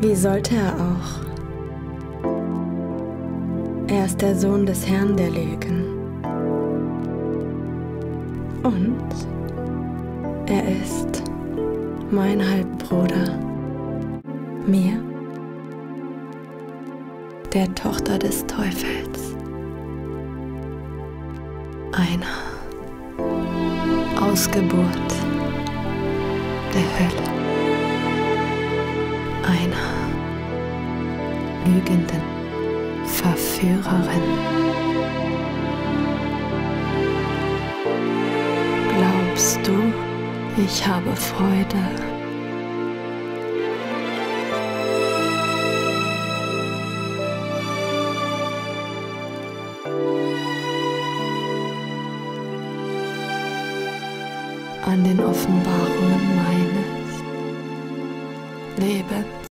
Wie sollte er auch? Er ist der Sohn des Herrn der Lügen. Und er ist mein Halbbruder, mir, der Tochter des Teufels, einer Ausgeburt der Hölle, einer lügenden Verführerin. Glaubst du, ich habe Freude? An den Offenbarungen meines Lebens.